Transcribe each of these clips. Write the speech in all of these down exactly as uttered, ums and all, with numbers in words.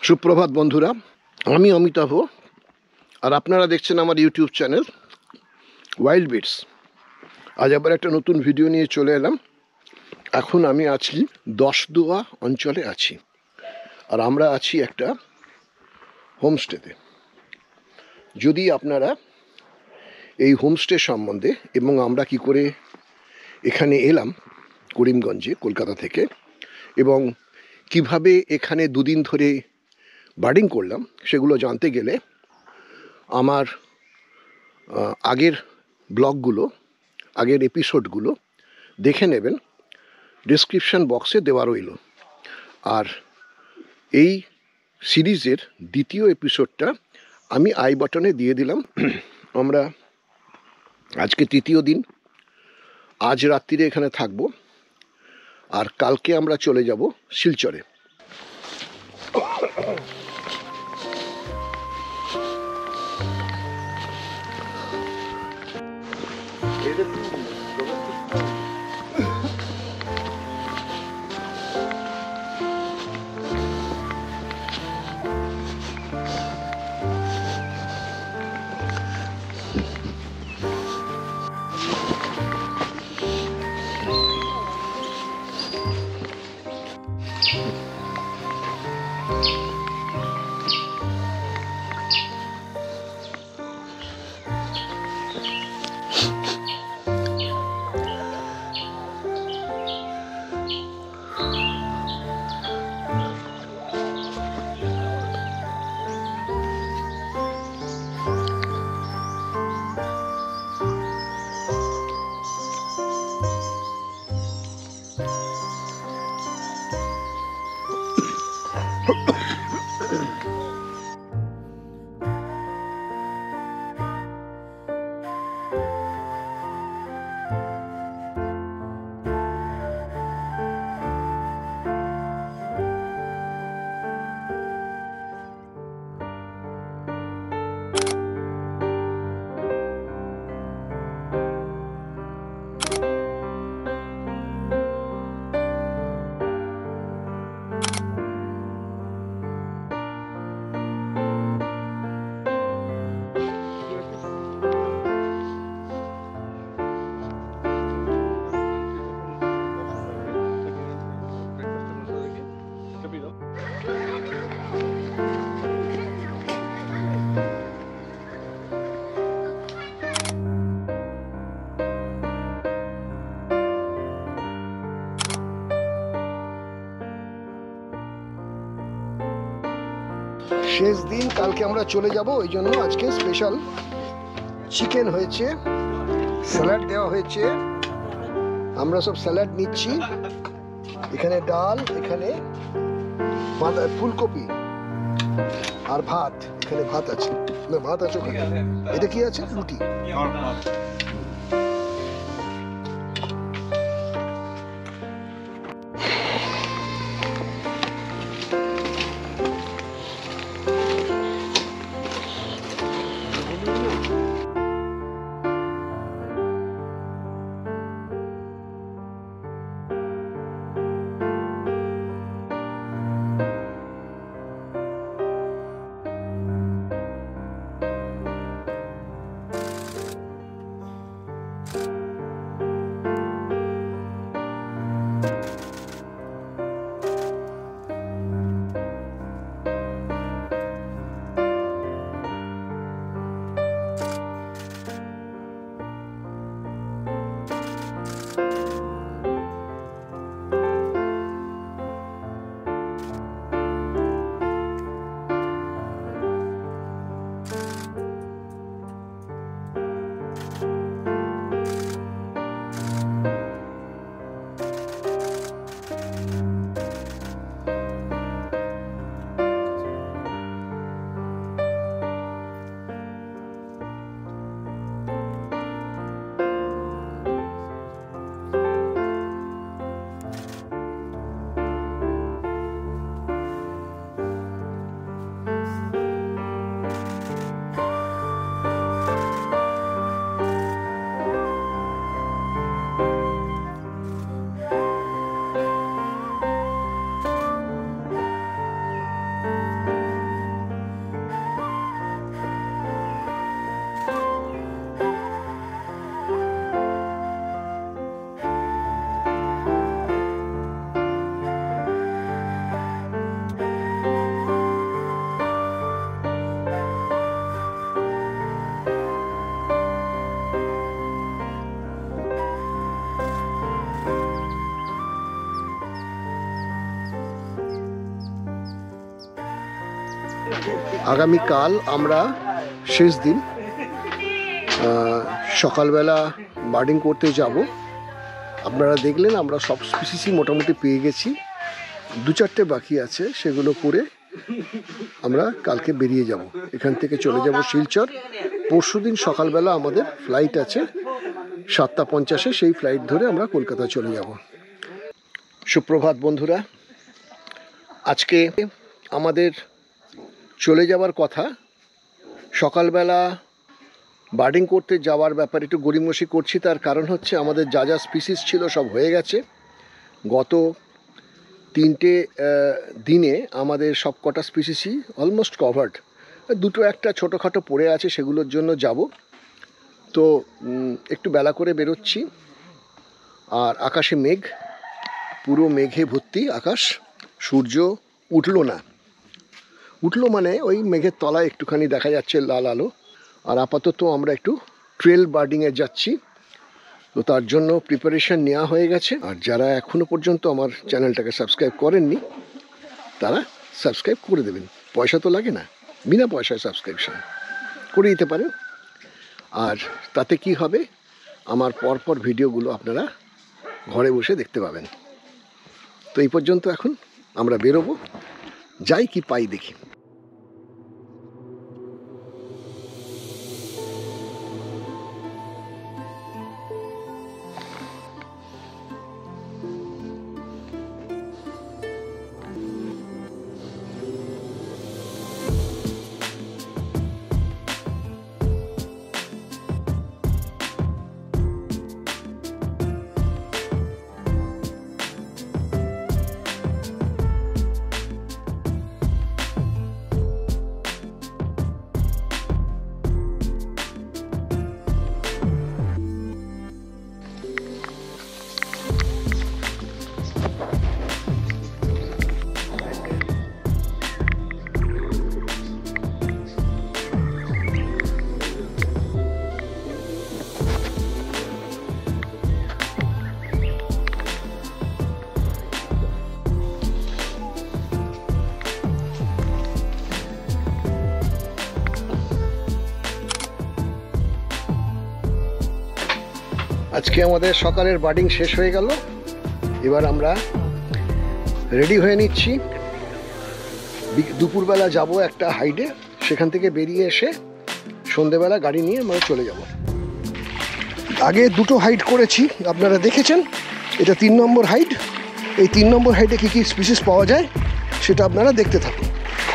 সুপ্রভাত বন্ধুরা, আমি অমিতাভ আর আপনারা দেখছেন আমার ইউটিউব চ্যানেল ওয়াইল্ড বিটস। আজ আবার একটা নতুন ভিডিও নিয়ে চলে এলাম। এখন আমি আছি দশদুয়া অঞ্চলে আছি, আর আমরা আছি একটা হোমস্টেতে। যদি আপনারা এই হোমস্টে সম্বন্ধে এবং আমরা কি করে এখানে এলাম করিমগঞ্জে কলকাতা থেকে, এবং কিভাবে এখানে দুদিন ধরে বার্ডিং করলাম, সেগুলো জানতে গেলে আমার আগের ব্লগগুলো, আগের এপিসোডগুলো দেখে নেবেন, ডেসক্রিপশন বক্সে দেওয়া রইল। আর এই সিরিজের দ্বিতীয় এপিসোডটা আমি আই বাটনে দিয়ে দিলাম। আমরা আজকে তৃতীয় দিন, আজ রাত্রিরে এখানে থাকব, আর কালকে আমরা চলে যাব শিলচরে। শেষ দিন, কালকে আমরা চলে যাব, ওই জন্য আজকে স্পেশাল চিকেন হয়েছে, স্যালাড দেওয়া হয়েছে। আমরা সব স্যালাড নিচ্ছি। এখানে ডাল, এখানে ফুলকপি আর ভাত। এখানে ভাত আছে, না ভাত আছে ওখানে। এটা কি আছে? রুটি। আগামীকাল আমরা শেষ দিন, সকালবেলা বার্ডিং করতে যাব। আপনারা দেখলেন আমরা সব স্পিসিসই মোটামুটি পেয়ে গেছি, দু চারটে বাকি আছে, সেগুলো করে আমরা কালকে বেরিয়ে যাব। এখান থেকে চলে যাব শিলচর। পরশু দিন সকালবেলা আমাদের ফ্লাইট আছে সাতটা পঞ্চাশে, সেই ফ্লাইট ধরে আমরা কলকাতা চলে যাব। সুপ্রভাত বন্ধুরা, আজকে আমাদের চলে যাওয়ার কথা। সকালবেলা বার্ডিং করতে যাওয়ার ব্যাপারে একটু গড়িমসি করছি, তার কারণ হচ্ছে আমাদের যা যা স্পিসিস ছিল সব হয়ে গেছে। গত তিনটে দিনে আমাদের সব কটা স্পিসিসই অলমোস্ট কভার্ড। দুটো একটা ছোটোখাটো পড়ে আছে, সেগুলোর জন্য যাব। তো একটু বেলা করে বেরোচ্ছি, আর আকাশে মেঘ, পুরো মেঘে ভর্তি আকাশ। সূর্য উঠলো না, উঠলো মানে ওই মেঘের তলায় একটুখানি দেখা যাচ্ছে লাল আলো। আর আপাতত আমরা একটু ট্রেল বার্ডিংয়ে যাচ্ছি, তো তার জন্য প্রিপারেশান নেওয়া হয়ে গেছে। আর যারা এখনও পর্যন্ত আমার চ্যানেলটাকে সাবস্ক্রাইব করেননি তারা সাবস্ক্রাইব করে দেবেন, পয়সা তো লাগে না, বিনা পয়সায় সাবস্ক্রিপশান করে দিতে পারেন। আর তাতে কি হবে, আমার পরপর ভিডিওগুলো আপনারা ঘরে বসে দেখতে পাবেন। তো এই পর্যন্ত এখন আমরা বেরোবো, যাই কি পাই দেখি। আজকে আমাদের সকালের বার্ডিং শেষ হয়ে গেল, এবার আমরা রেডি হয়ে নিচ্ছি। দুপুরবেলা যাব একটা হাইডে, সেখান থেকে বেরিয়ে এসে সন্ধেবেলা গাড়ি নিয়ে আমরা চলে যাব। আগে দুটো হাইড করেছি, আপনারা দেখেছেন। এটা তিন নম্বর হাইড। এই তিন নম্বর হাইডে কী কী স্পিসিস পাওয়া যায় সেটা আপনারা দেখতে থাকুন।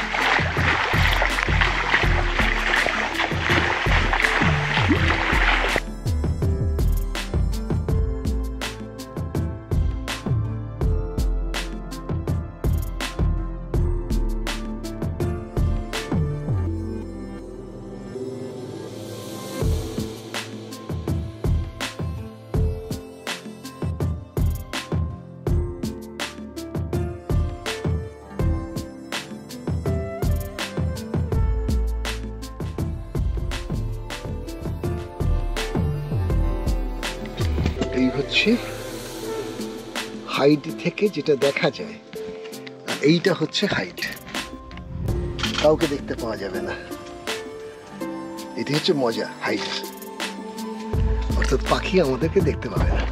এই হচ্ছে হাইট থেকে যেটা দেখা যায়, এইটা হচ্ছে হাইট, কাউকে দেখতে পাওয়া যাবে না। এটি হচ্ছে মজা হাইট, অর্থাৎ পাখি আমাদেরকে দেখতে পাবে না।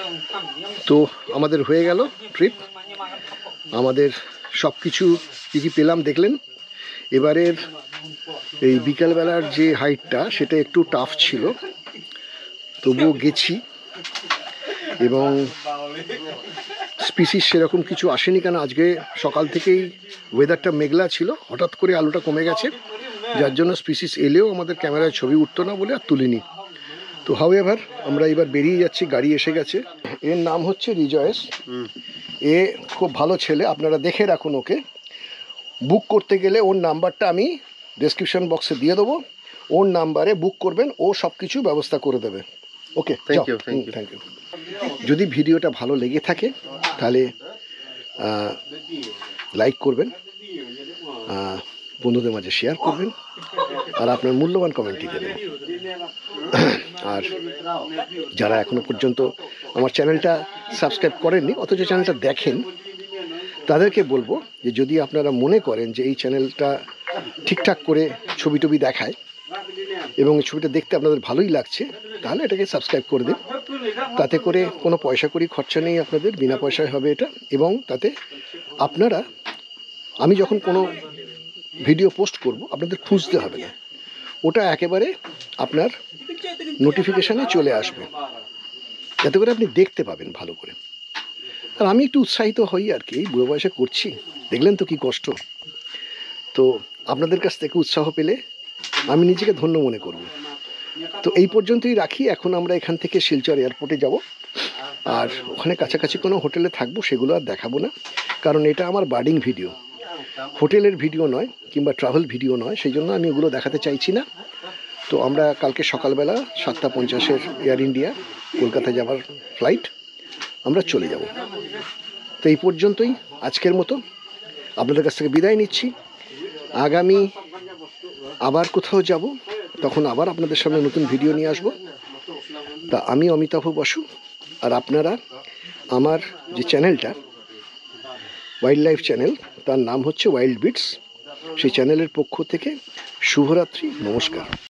তো আমাদের হয়ে গেল ট্রিপ, আমাদের সব কিছু কী কী পেলাম দেখলেন। এবারের এই বিকালবেলার যে হাইটটা সেটা একটু টাফ ছিল, তবুও গেছি। এবং স্পিসিস সেরকম কিছু আসেনি, কেন আজকে সকাল থেকেই ওয়েদারটা মেঘলা ছিল, হঠাৎ করে আলোটা কমে গেছে, যার জন্য স্পিসিস এলেও আমাদের ক্যামেরায় ছবি উঠতো না বলে আর তুলিনি। তো হাউ এভার আমরা এবার বেরিয়ে যাচ্ছি, গাড়ি এসে গেছে। এর নাম হচ্ছে রিজয়েস, এ খুব ভালো ছেলে, আপনারা দেখে রাখুন ওকে। বুক করতে গেলে ওর নাম্বারটা আমি ডেসক্রিপশন বক্সে দিয়ে দেবো, ওর নাম্বারে বুক করবেন, ও সব কিছু ব্যবস্থা করে দেবে। Okay, thank you thank you. যদি ভিডিওটা ভালো লেগে থাকে তাহলে লাইক করবেন, বন্ধুদের মাঝে শেয়ার করবেন, আর আপনার মূল্যবান কমেন্টই দেবেন। আর যারা এখনো পর্যন্ত আমার চ্যানেলটা সাবস্ক্রাইব করেননি অথচ চ্যানেলটা দেখেন, তাদেরকে বলবো যে যদি আপনারা মনে করেন যে এই চ্যানেলটা ঠিকঠাক করে ছবি টবি দেখায় এবং এই ছবিটা দেখতে আপনাদের ভালোই লাগছে, তাহলে এটাকে সাবস্ক্রাইব করে দিন। তাতে করে কোনো পয়সা করি খরচা নেই আপনাদের, বিনা পয়সায় হবে এটা। এবং তাতে আপনারা, আমি যখন কোনো ভিডিও পোস্ট করব আপনাদের খুঁজতে হবে না, ওটা একেবারে আপনার নোটিফিকেশানে চলে আসবে, যাতে করে আপনি দেখতে পাবেন ভালো করে। আর আমি একটু উৎসাহিত হই আর কি, এই বুড়ো বয়সে করছি, দেখলেন তো কী কষ্ট। তো আপনাদের কাছ থেকে উৎসাহ পেলে আমি নিজেকে ধন্য মনে করব। তো এই পর্যন্তই রাখি। এখন আমরা এখান থেকে শিলচর এয়ারপোর্টে যাব, আর ওখানে কাছাকাছি কোনো হোটেলে থাকবো, সেগুলো আর দেখাবো না, কারণ এটা আমার বার্ডিং ভিডিও, হোটেলের ভিডিও নয় কিংবা ট্রাভেল ভিডিও নয়, সেই জন্য আমি ওগুলো দেখাতে চাইছি না। তো আমরা কালকে সকালবেলা সাতটা পঞ্চাশের এয়ার ইন্ডিয়া কলকাতা যাওয়ার ফ্লাইট, আমরা চলে যাব। তো এই পর্যন্তই আজকের মতো আপনাদের কাছ থেকে বিদায় নিচ্ছি। আগামী আবার কোথাও যাব, তখন আবার আপনাদের সামনে নতুন ভিডিও নিয়ে আসব। তা আমি অমিতাভ বসু, আর আপনারা আমার যে চ্যানেলটা ওয়াইল্ড লাইফ চ্যানেল, তার নাম হচ্ছে ওয়াইল্ড বিটস, সেই চ্যানেলের পক্ষ থেকে শুভরাত্রি, নমস্কার।